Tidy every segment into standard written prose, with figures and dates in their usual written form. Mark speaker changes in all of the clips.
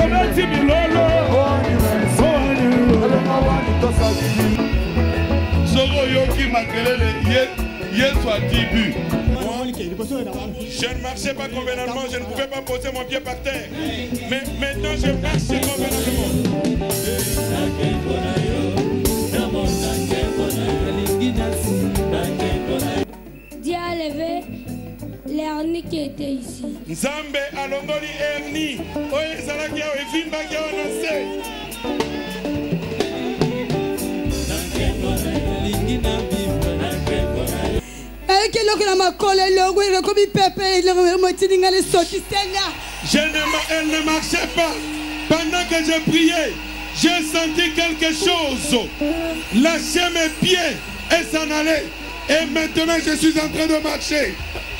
Speaker 1: Je ne marchais pas convenablement, je ne pouvais pas poser mon pied par terre. Mais maintenant je marche convenablement.
Speaker 2: Dieu a levé l'hernie qui était ici.
Speaker 1: Nzambe alongoli hernie. Oye ezalaki awa evimbaki awa na se. Elle ne marchait pas. Pendant que je priais, j'ai senti quelque chose lâcher mes pieds et s'en aller. Et maintenant, je suis en train de marcher.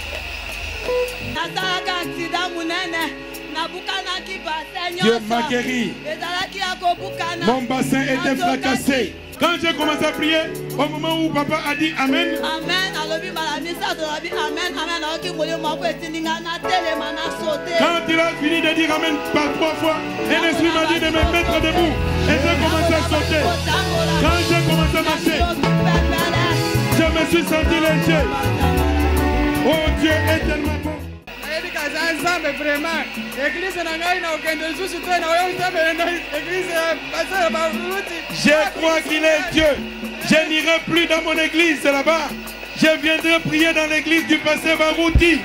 Speaker 1: Dieu m'a guéri. Mon bassin était fracassé. Quand j'ai commencé à prier, au moment où papa a dit Amen, quand il a fini de dire Amen par 3 fois, et l'esprit m'a dit de me mettre debout. Et j'ai commencé à sauter. Quand j'ai commencé à marcher, je me suis senti léger. Oh, Dieu est tellement bon. Je crois qu'il est Dieu. Je n'irai plus dans mon église là-bas. Je viendrai prier dans l'église du pasteur Barouti.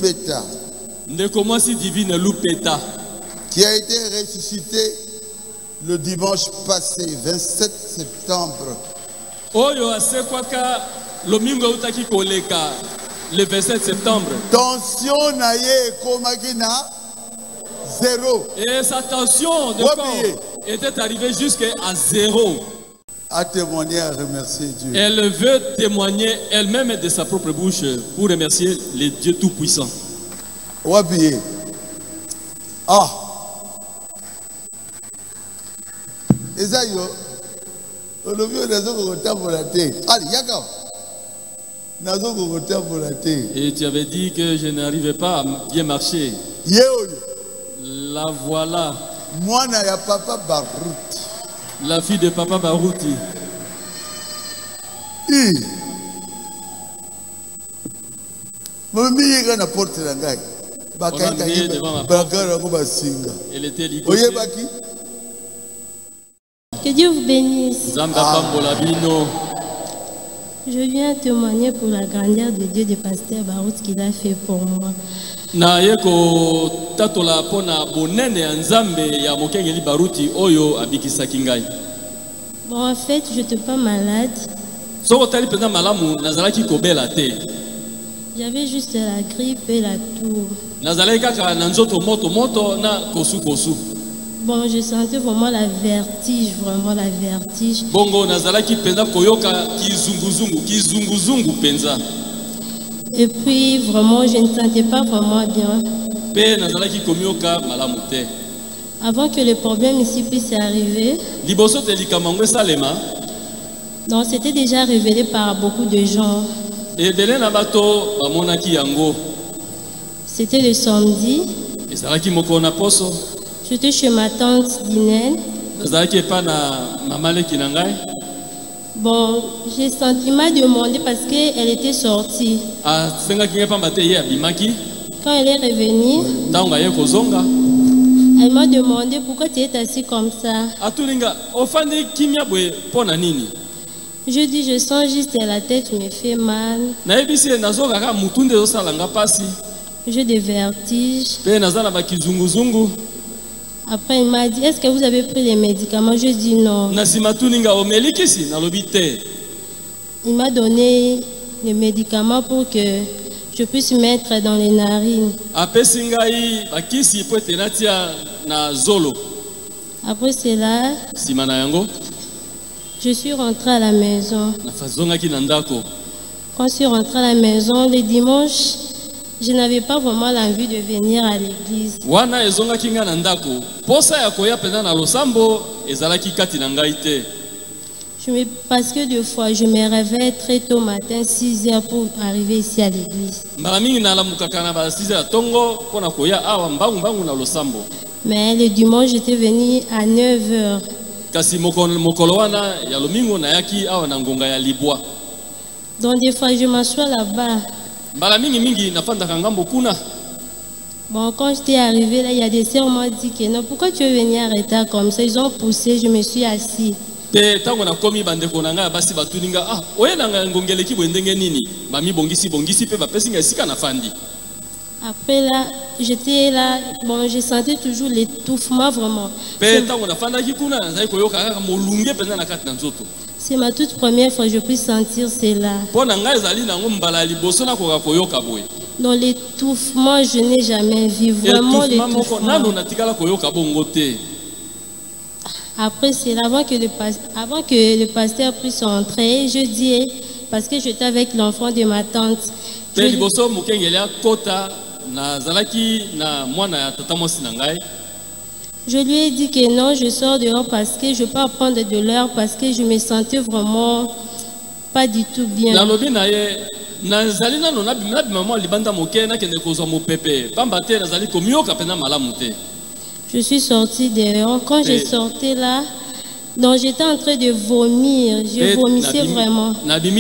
Speaker 3: Lupeta,
Speaker 4: divine Lupeta,
Speaker 3: qui a été ressuscité le dimanche passé, 27 septembre.
Speaker 4: Oyo asekwaka lomingo utaki koleka le 27 septembre.
Speaker 3: Tension naye komaki na 0.
Speaker 4: Et sa tension de corps était arrivée jusqu'à 0.
Speaker 3: A témoigné, à remercier Dieu.
Speaker 4: Elle veut témoigner elle-même de sa propre bouche pour remercier le Dieu Tout-Puissant.
Speaker 3: Wabiye. Ah. Esayo. Olobio nazo kokota volate. Allez, yaka. Nazo kokota volate.
Speaker 4: Et tu avais dit que je n'arrivais pas à bien marcher.
Speaker 3: Yeoyo.
Speaker 4: La voilà.
Speaker 3: Mwana ya papa Baruti.
Speaker 4: La fille de papa Baruti.
Speaker 3: Mami yeka na porte na ngai. Bakanga yeba. Bakara ko basinga.
Speaker 4: Elle était ligotée.
Speaker 3: Oyebaki.
Speaker 2: Que Dieu vous bénisse. Je viens témoigner pour la grandeur de Dieu du pasteur Barout qu'il a fait pour moi. Bon, en fait, je n'étais pas malade. J'avais juste la grippe et la toux. Bon, je sentais vraiment la vertige,
Speaker 4: Bongo nazalaki penda koyoka kizunguzungu penza.
Speaker 2: Et puis vraiment, je ne sentais pas vraiment bien.
Speaker 4: Pe nazalaki komioka malamu te.
Speaker 2: Avant que le problème ici puisse arriver,
Speaker 4: Liboso te likamangwe salema.
Speaker 2: donc c'était déjà révélé par beaucoup de gens.
Speaker 4: Ebele na bato bamonaki yango.
Speaker 2: C'était le samedi.
Speaker 4: Ezalaki moko na poso.
Speaker 2: J'étais chez ma tante Dinel. Bon, j'ai senti mal demander parce qu'elle était sortie. Quand elle est revenue, elle m'a demandé pourquoi tu es assis comme ça. Je dis, je sens juste que la tête me fait mal. J'ai des vertiges. Après, il m'a dit, est-ce que vous avez pris les médicaments? Je dis non. Il m'a donné les médicaments pour que je puisse mettre dans les narines. Après cela, je suis rentrée à la maison. Quand je suis rentrée à la maison, le dimanche, je n'avais pas vraiment l'envie de venir à l'église. Parce que deux fois, je me réveille très tôt matin, 6 heures pour arriver ici à l'église. Mais le dimanche, j'étais venue à 9 heures. Donc des fois, je m'assois là-bas. Bon, quand j'étais arrivé là, il y a des sœurs qui m'ont dit que non, pourquoi tu es venu en retard comme ça? Ils ont poussé, je me suis assis. Après là, j'étais là, bon, je sentais toujours l'étouffement vraiment. C'est ma toute première fois que je puisse sentir cela. Dans l'étouffement, je n'ai jamais vu vraiment l'étouffement. Après, c'est avant que le pasteur puisse entrer, je dis, parce que j'étais avec l'enfant de ma tante. Je lui ai dit que non, je sors dehors parce que je ne peux pas prendre de l'heure parce que je me sentais vraiment pas du tout bien. Je suis sortie dehors. Quand je sortais là, donc j'étais en train de vomir. Je vomissais vraiment.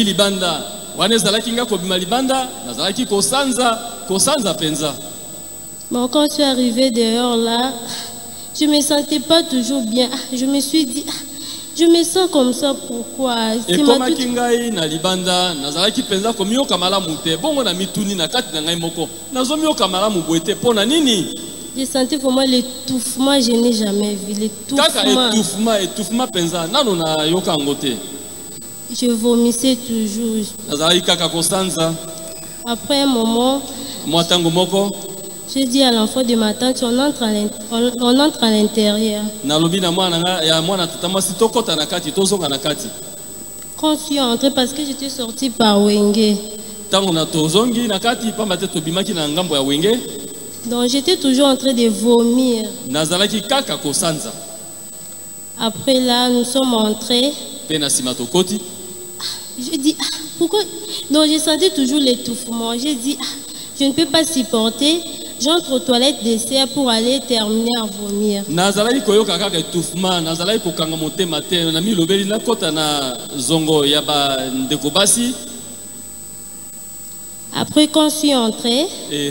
Speaker 2: Bon, quand je suis arrivée dehors là, je ne me sentais pas toujours bien. Je me suis dit, Je me sens comme ça, pourquoi?
Speaker 4: Et comme Kingai na libanda, nazalaki penza komio kamala mute, bongo na mituni na kati na ngai moko. Nazomio kamala mubwete pona nini?
Speaker 2: J'ai senti vraiment l'étouffement, je n'ai jamais vu l'étouffement.
Speaker 4: Étouffement penza, nano na yoka ngote.
Speaker 2: Je vomissais toujours.
Speaker 4: Nazalaki kaka kosanza.
Speaker 2: Après un moment,
Speaker 4: moi tango moko,
Speaker 2: j'ai dit à l'enfant de ma tante, on entre à l'intérieur. Quand je suis entré, parce que j'étais sorti par Wenge. Donc j'étais toujours en train de vomir. Après là, nous sommes entrés. Je dis, pourquoi? Donc j'ai senti toujours l'étouffement. J'ai dit, je ne peux pas supporter. J'entre aux toilettes d'essai pour aller terminer à vomir. Après, quand je suis entrée,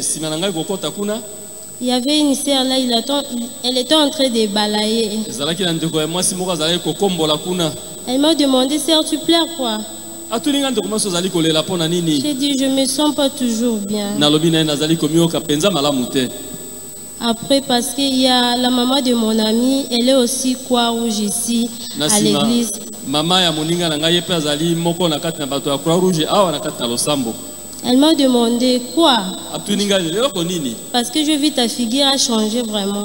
Speaker 2: il y avait une sœur là, elle était en train de balayer. Elle m'a demandé, sœur, tu pleures quoi? J'ai dit, je ne me sens pas toujours bien. Après, parce qu'il y a la maman de mon ami, elle est aussi Croix-Rouge ici, à l'église. Elle m'a demandé quoi? Parce que je vis ta figure a changé vraiment.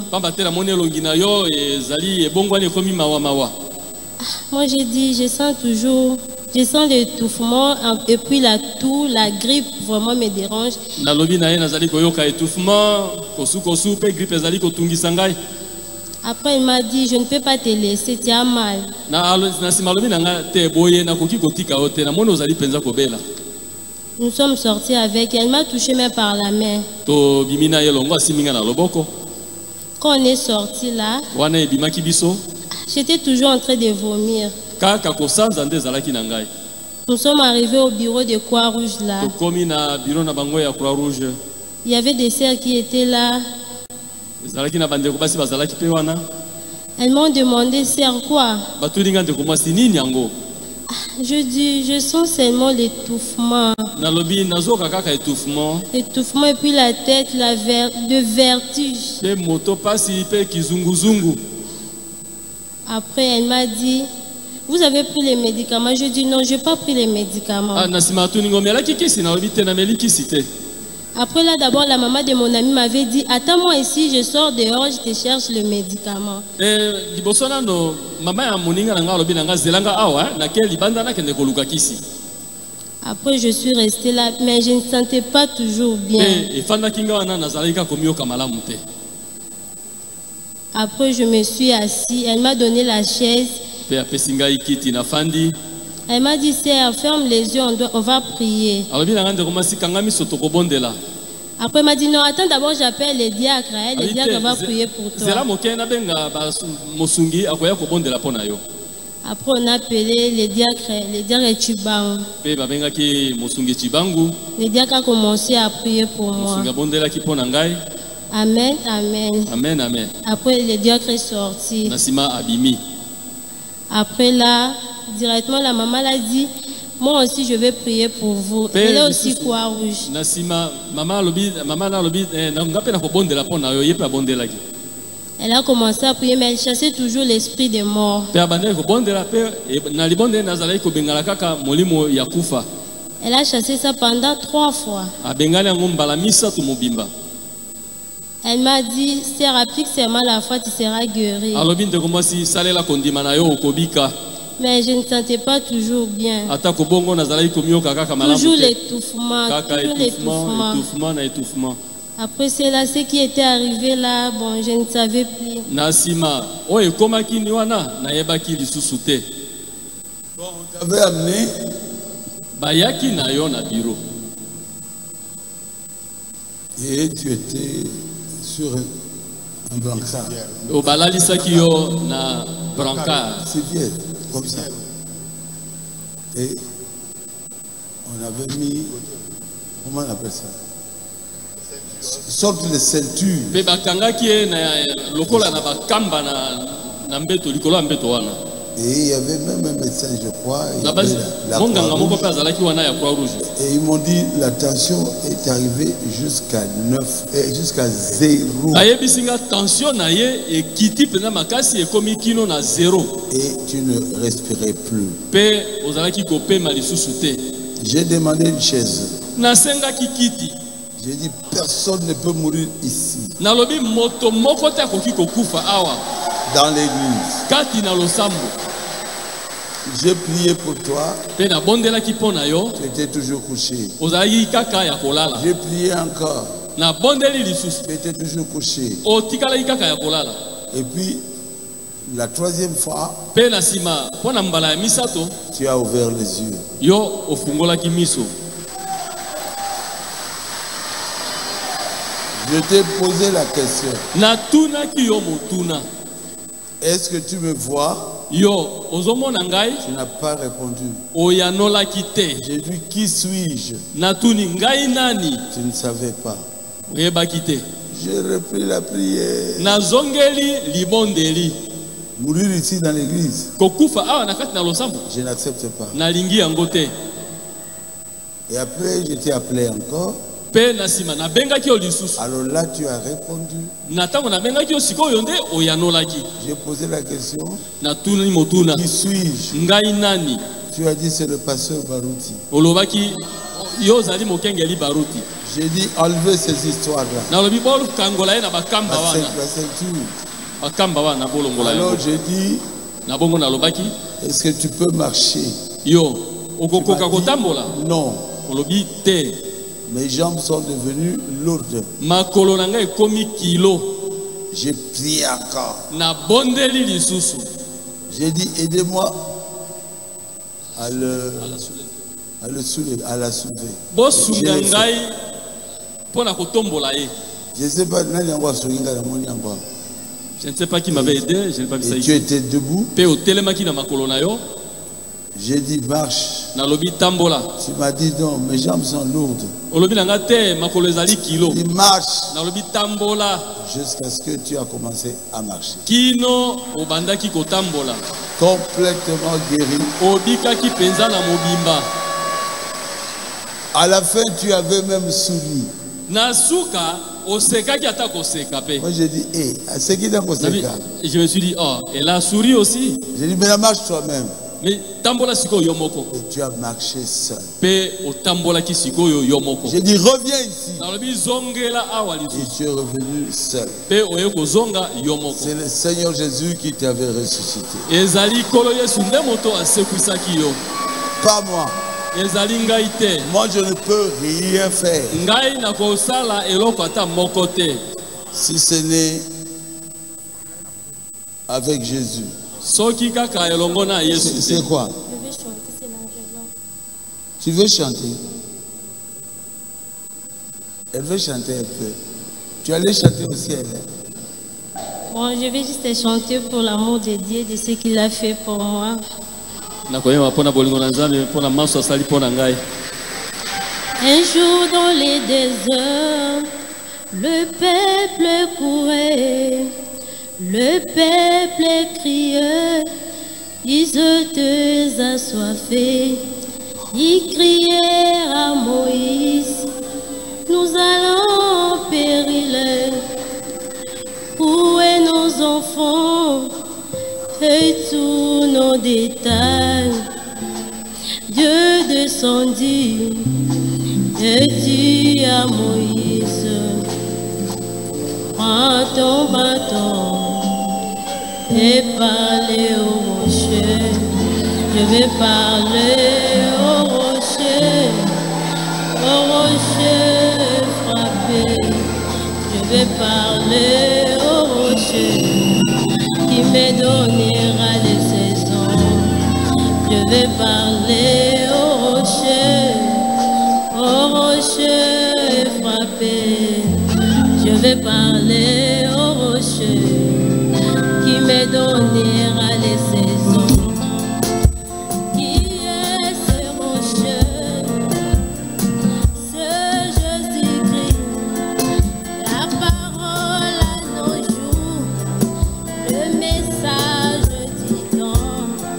Speaker 2: Moi, j'ai dit, je sens l'étouffement et puis la toux, la grippe vraiment me dérange. Après, il m'a dit, je ne peux pas te laisser, tu as mal. Nous sommes sortis avec, elle m'a touché même par la main. Quand on est sorti là, j'étais toujours en train de vomir. Nous sommes arrivés au bureau de Croix-Rouge là. Il y avait des sœurs qui étaient là. Elles m'ont demandé, sœur, quoi? Je dis, je sens seulement l'étouffement. L'étouffement et puis la tête, le vertige. Après, elle m'a dit, vous avez pris les médicaments? Je dis, non, je n'ai pas pris les médicaments. Après là, d'abord, la maman de mon ami m'avait dit, attends-moi ici, je sors dehors, je te cherche le médicament. Après, je suis restée là, mais je ne sentais pas toujours bien. Après, je me suis assise, elle m'a donné la chaise. Elle m'a dit, sœur, ferme les yeux, on va prier. Après, elle m'a dit, non, attends, d'abord, j'appelle les diacres. Les diacres vont prier pour toi. Après, on a appelé les diacres Chibangu. Les diacres ont commencé à prier pour moi. Amen, amen.
Speaker 4: Amen, amen.
Speaker 2: Après, les diacres sont sortis. Après là, directement, la maman l'a dit, moi aussi je vais prier pour vous. Elle est aussi Croix-Rouge. Elle a commencé à prier, mais elle chassait toujours l'esprit des morts. Elle a chassé ça pendant 3 fois. Elle m'a dit, sœur, applique seulement la foi, tu seras guéri. Mais je ne sentais pas toujours bien. Toujours l'étouffement. Après cela, ce qui était arrivé là, bon, je ne savais plus.
Speaker 3: Bon, on t'avait amené. Et tu étais sur un brancard. C'est vieux, comme ça. Et on avait mis, comment on appelle ça? Sorte de ceinture. Et il y avait même un médecin, je crois. Et ils m'ont dit la tension est arrivée jusqu'à 0. Et tu ne respirais plus. J'ai demandé une chaise. J'ai dit personne ne peut mourir ici. Dans l'église. J'ai prié pour toi. Tu étais toujours couché. J'ai prié encore. Tu étais toujours couché. Et puis, la troisième fois, tu as ouvert les yeux. Je t'ai posé la question. Est-ce que tu me vois? Tu n'as pas répondu. J'ai dit qui suis-je? Tu ne savais pas. J'ai repris la prière. Mourir ici dans l'église, je n'accepte pas. Et après, je t'ai appelé encore. Alors là, tu as répondu. J'ai posé la question. Qui suis-je? Tu as dit c'est le pasteur Barouti. J'ai dit enlevez ces histoires-là. La ceinture. Alors j'ai dit est-ce que tu peux marcher? Non. Mes jambes sont devenues lourdes. J'ai prié encore. J'ai dit aidez-moi à la soulever. Je ne sais pas,
Speaker 4: je ne sais pas qui m'avait aidé, je n'ai pas vu ça ici.
Speaker 3: Tu étais debout. J'ai dit marche. Tu m'as dit non, mes jambes sont lourdes. Il marche. Jusqu'à ce que tu as commencé à marcher. Complètement guéri. À la fin, tu avais même souri. Moi j'ai dit,
Speaker 4: je me suis dit, oh, elle a souri aussi.
Speaker 3: J'ai dit, mais la marche toi-même.
Speaker 4: Mais tambola siko yomoko.
Speaker 3: Et tu as marché seul.
Speaker 4: Pe o tambola ki siko yomoko.
Speaker 3: J'ai dit reviens ici.
Speaker 4: Et
Speaker 3: tu es revenu seul.
Speaker 4: Pe o yoko zonga yomoko.
Speaker 3: C'est le Seigneur Jésus qui t'avait ressuscité.
Speaker 4: Ezali kolo Yesu ndemoto asekusaki yo.
Speaker 3: Pas moi.
Speaker 4: Ezali ngai te.
Speaker 3: Moi je ne peux rien faire.
Speaker 4: Ngai na ko sala eloko ata moko te.
Speaker 3: Si ce n'est avec Jésus.
Speaker 4: C'est
Speaker 3: quoi? Tu veux chanter? Elle veut chanter un peu. Tu allais chanter aussi, elle.
Speaker 2: Bon, je vais juste chanter pour l'amour de Dieu, de ce qu'il a fait pour moi. Un jour dans les déserts, le peuple courait. Le peuple criait, ils étaient assoiffés, ils crièrent à Moïse, nous allons périr, où est nos enfants et tous nos détails? Dieu descendit et dit à Moïse, prends ton bâton et parler au rocher. Je vais parler au rocher frappé. Je vais parler au rocher qui me donnera les saisons. Je vais parler au rocher frappé. Je vais parler au rocher qui me donnera les saisons. Qui est ce rocher? C'est Jésus-Christ, la parole à nos jours, le message divin.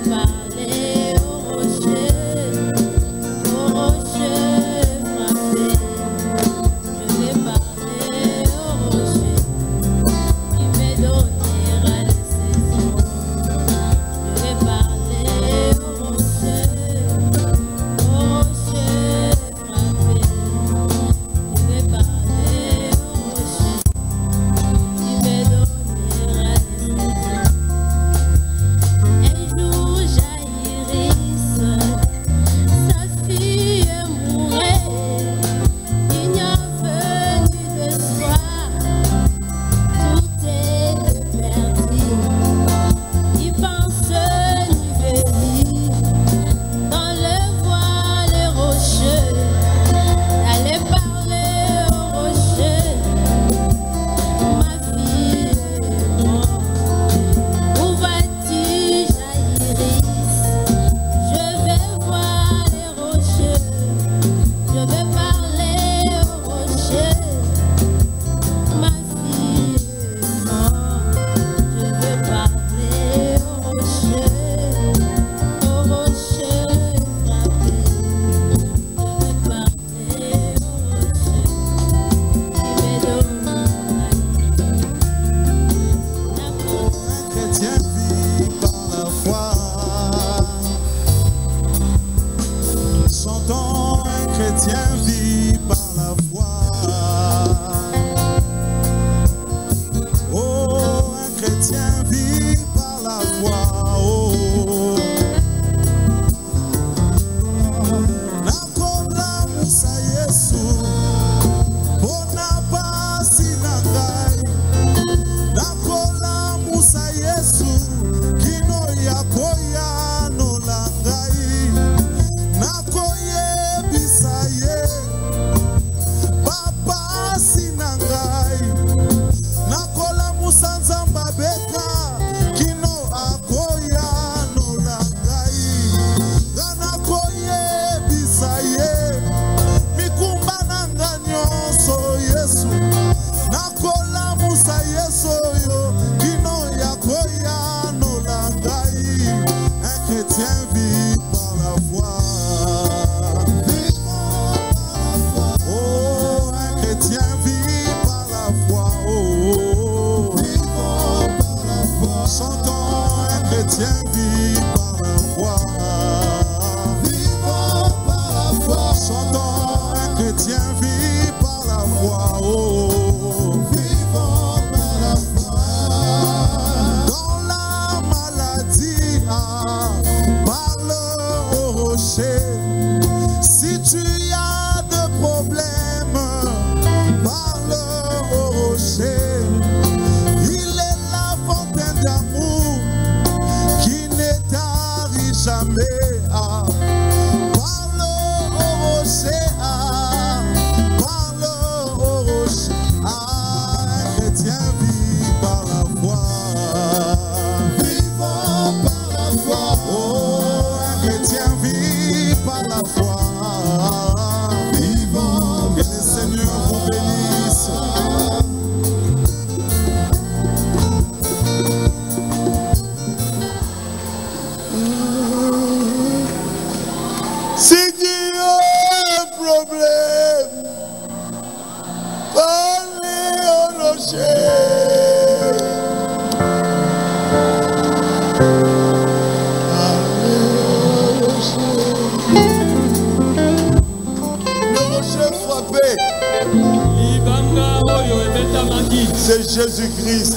Speaker 5: C'est Jésus-Christ.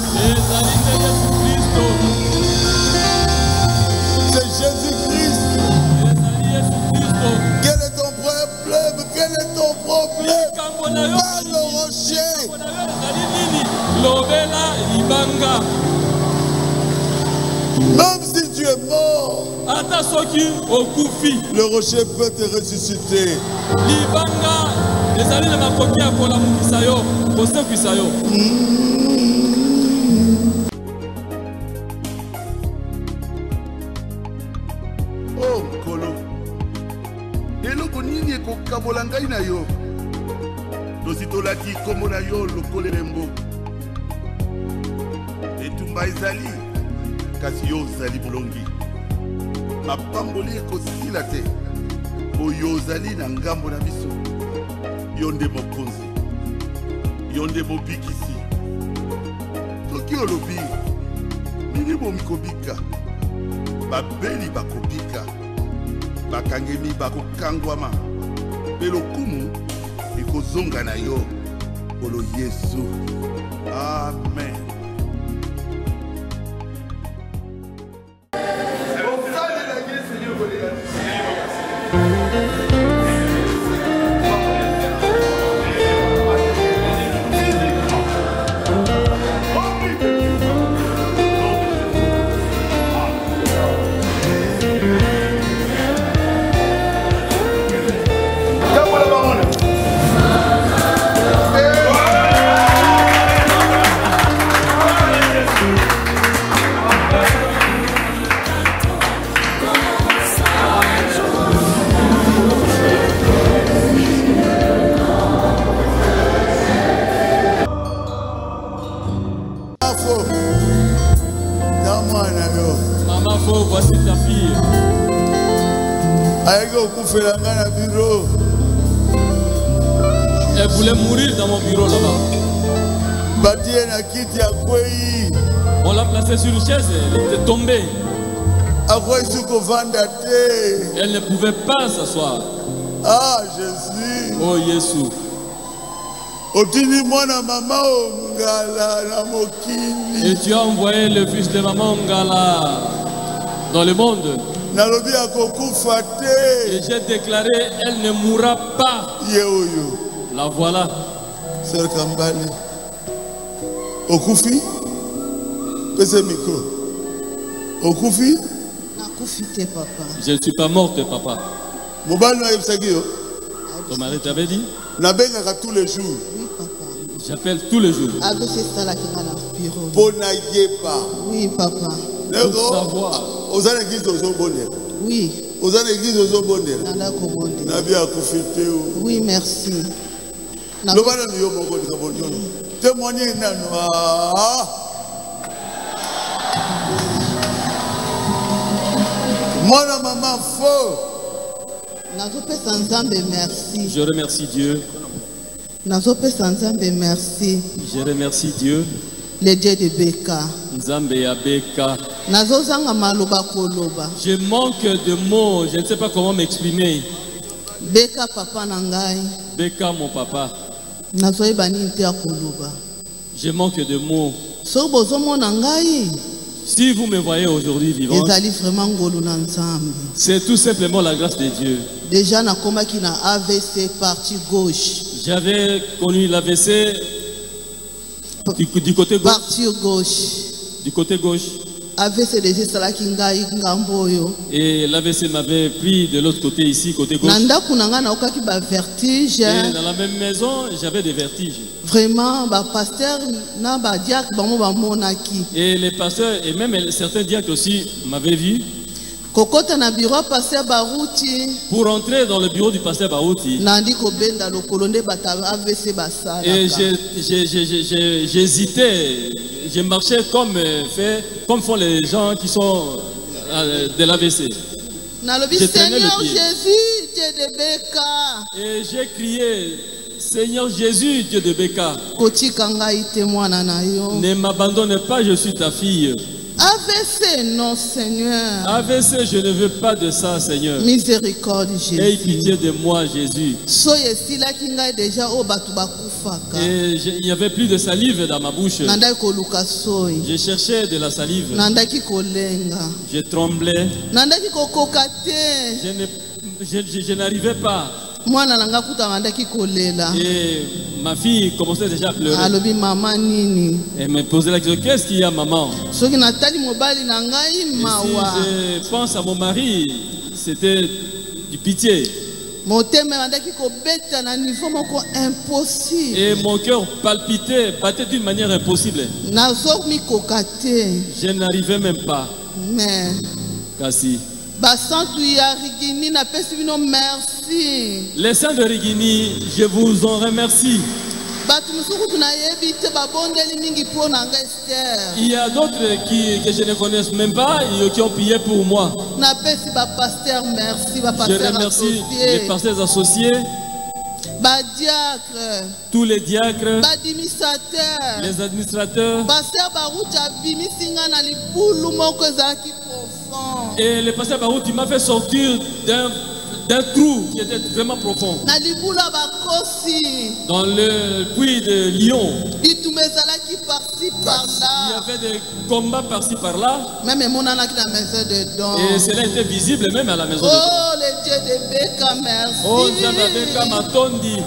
Speaker 5: C'est Jésus-Christ. Quel est ton problème? Quel est ton problème? Parle au rocher. Même si tu es mort, le rocher peut te ressusciter.
Speaker 6: Oh, Kolo. Eloko nini ekokabola ngai na yo? Tositolaki kombo na yo lokolelembo. Etumba ezali, kasi yo ozali bolongi. mapamboli ekosila te. Oyo ozali na ngambo na biso. Yo nde mokonzi. Yo nde mobikisi. Soki olobi milimo mikobika. Babeli bakobika. Bakangemi bakokangwama. Pe lokumu ekozonga na yo. Olo Yesu. Amen.
Speaker 3: Voici ta fille. Elle voulait mourir dans mon bureau là-bas. On l'a placée sur une chaise, elle était tombée. Elle ne pouvait pas s'asseoir.
Speaker 5: Ah, Jésus.
Speaker 3: Oh, Jésus. Et tu as envoyé le fils de maman Ngala dans le monde. Et j'ai déclaré, elle ne mourra pas. La voilà.
Speaker 5: Sœur Kambale. Okufi. Pese micro. Okufi.
Speaker 2: Papa.
Speaker 3: Je ne suis pas morte, papa. Ton mari t'avait dit?
Speaker 5: Tous les jours.
Speaker 2: Oui, papa.
Speaker 3: J'appelle tous les jours.
Speaker 2: Oui, papa.
Speaker 3: Pour savoir.
Speaker 2: Oui. Oui, merci.
Speaker 5: Mon maman faux.
Speaker 2: Merci.
Speaker 3: Je remercie Dieu.
Speaker 2: Merci.
Speaker 3: Je remercie Dieu.
Speaker 2: Le Dieu de Beka.
Speaker 3: Nzambe ya Beka. Je manque de mots, je ne sais pas comment m'exprimer.
Speaker 2: Beka papa nangai.
Speaker 3: Beka mon papa. Je manque de mots. Si vous me voyez aujourd'hui vivant, c'est tout simplement la grâce de Dieu.
Speaker 2: Déjà na komaki na AVC partie gauche.
Speaker 3: J'avais connu l'AVC du côté gauche.
Speaker 2: Partie gauche.
Speaker 3: Du côté gauche.
Speaker 2: AVC déjà salaki ngai ngamboyo.
Speaker 3: Et l'AVC m'avait pris de l'autre côté ici, côté gauche.
Speaker 2: Nanda kunanga na okaki ba vertige.
Speaker 3: Et dans la même maison, j'avais des vertiges.
Speaker 2: Vraiment, ba pasteur na ba diacre ba mo ba monaki.
Speaker 3: Et les pasteurs et même certains diacres aussi m'avaient vu.
Speaker 2: Kokota na bureau pasteur Barouti.
Speaker 3: Pour entrer dans le bureau du pasteur Barouti.
Speaker 2: Nandi ko benda lo kolonde bata AVC basala.
Speaker 3: Et j'hésitais, je marchais comme font les gens qui sont de l'AVC.
Speaker 2: Je Seigneur Jésus, Dieu de Beka.
Speaker 3: Et j'ai crié, Seigneur Jésus, Dieu de Beka. Ne m'abandonne pas, je suis ta fille.
Speaker 2: AVC, non Seigneur.
Speaker 3: AVC, je ne veux pas de ça, Seigneur.
Speaker 2: Miséricorde, Jésus.
Speaker 3: Aie pitié de moi, Jésus. Et il n'y avait plus de salive dans ma bouche. Je cherchais de la salive. Je tremblais. Je n'arrivais pas. Et ma fille commençait déjà à pleurer. Elle me posait la question, qu'est-ce qu'il y a, maman? Et si je pense à mon mari, c'était du pitié. Et mon cœur palpitait, battait d'une manière impossible. Je n'arrivais même pas.
Speaker 2: Mais
Speaker 3: Kassi.
Speaker 2: Merci.
Speaker 3: Les saints de Rigini, je vous en remercie. Il y a d'autres que je ne connais même pas et qui ont prié pour moi. Je remercie les pasteurs associés, tous les diacres, les administrateurs. Et le pasteur Barouti m'a fait sortir d'un trou qui était vraiment profond. Dans le puits de Lyon. Il y avait des combats par-ci par-là. Et cela était visible même à la maison.
Speaker 5: Oh, le Dieu de Beka, merci.
Speaker 3: Oh, Dieu de Beka, Matondi.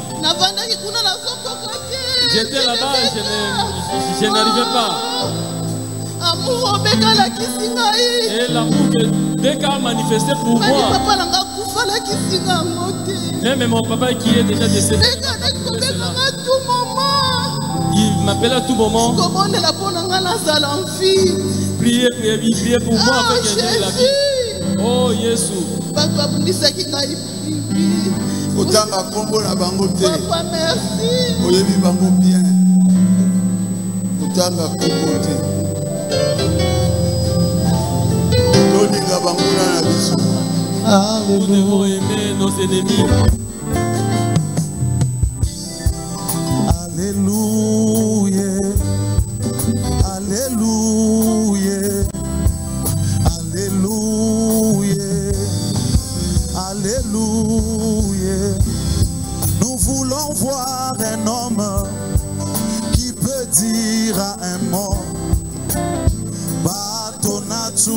Speaker 3: J'étais là-bas, je n'arrivais pas. Et l'amour que Beka a manifesté pour moi. Même mon papa qui est déjà décédé. Il m'appelle à tout moment. Priez pour moi afin que j'ai la vie. Oh, Jésus.
Speaker 5: Papa, merci. Oyebi bango bien. Utanga kombote. Toninga bango na biso.
Speaker 3: Nous devons aimer nos ennemis.
Speaker 5: Alléluia. Alléluia. Alléluia. Alléluia. Nous voulons voir un homme qui peut dire à un mort, Batonatu,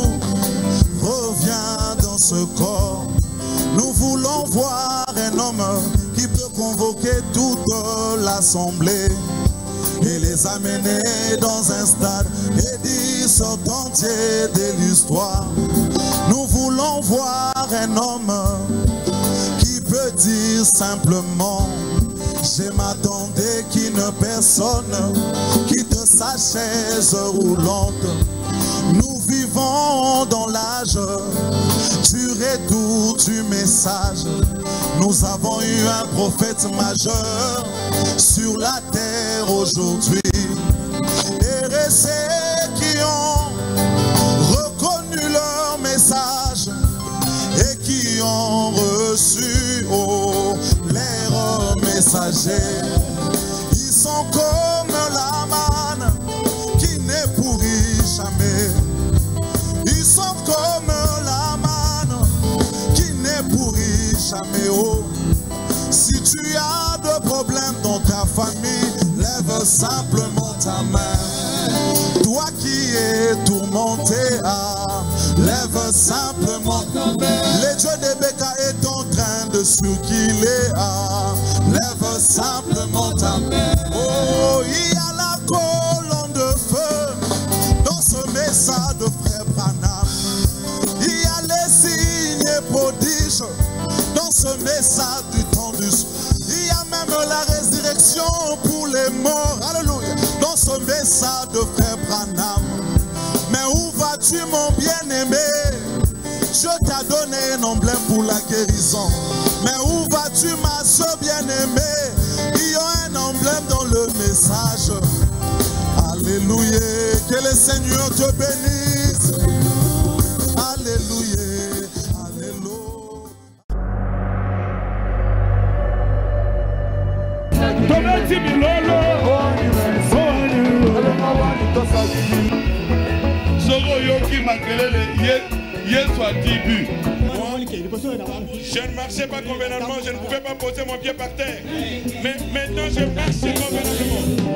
Speaker 5: reviens dans ce corps. Nous voulons voir un homme qui peut convoquer toute l'assemblée et les amener dans un stade et dire sortent entier de l'histoire. Nous voulons voir un homme qui peut dire simplement, je m'attendais qu'une personne quitte sa chaise roulante. Nous vivons dans l'âge du retour du message. Nous avons eu un prophète majeur sur la terre aujourd'hui. Et ceux qui ont reconnu leur message et qui ont reçu l'air messager. Ils sont comme la manne qui ne pourrit jamais. Ils sont comme la manne qui ne pourrit jamais. Oh, si tu as des problèmes dans ta famille, lève simplement ta main. Toi qui es tourmenté, lève simplement ta main. Le Dieu de Beka est en train de circuler. Lève simplement ta main. Oh, il y a la colonne de feu dans ce message de frère Branham. Il y a les signes prodiges dans ce message du temps du soir. Il y a même la résurrection pour les morts. Alléluia. Dans ce message de frère Branham. Mais où vas-tu mon bien-aimé? Dieu t'a donné un emblème pour la guérison. Mais où vas-tu ma soeur bien-aimée? Il y a un emblème dans le message. Alléluia. Que le Seigneur te bénisse. Alléluia.
Speaker 1: Je ne marchais pas convenablement, je ne pouvais pas poser mon pied par terre. Mais maintenant je marche convenablement.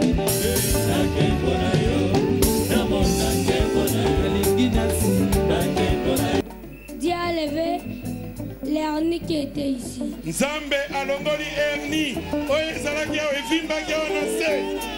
Speaker 7: Dieu a levé l'hernie qui était ici.
Speaker 1: Nzambe alongoli hernie. Oye ezalaki awa evimbaki awa na se.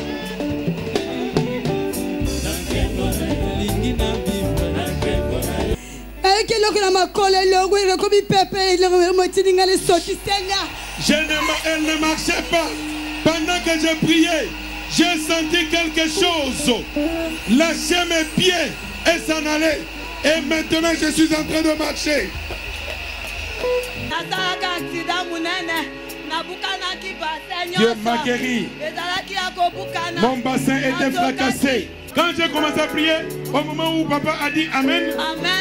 Speaker 1: Elle ne marchait pas. Pendant que je priais, j'ai senti quelque chose lâcher mes pieds et s'en aller. Et maintenant je suis en train de marcher. Dieu m'a guéri. Mon bassin était fracassé. Quand j'ai commencé à prier, au moment où papa a dit Amen,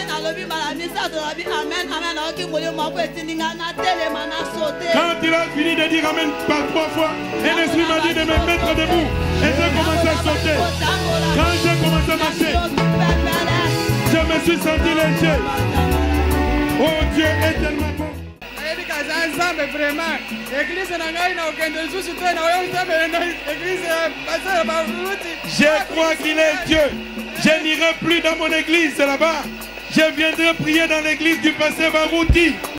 Speaker 1: quand il a fini de dire Amen par 3 fois, un esprit m'a dit de me mettre debout. Et j'ai commencé à sauter. Quand j'ai commencé à marcher, je me suis senti léger. Oh, Dieu est tellement bon. Je crois qu'il est Dieu. Je n'irai plus dans mon église là-bas. Je viendrai prier dans l'église du pasteur Barouti.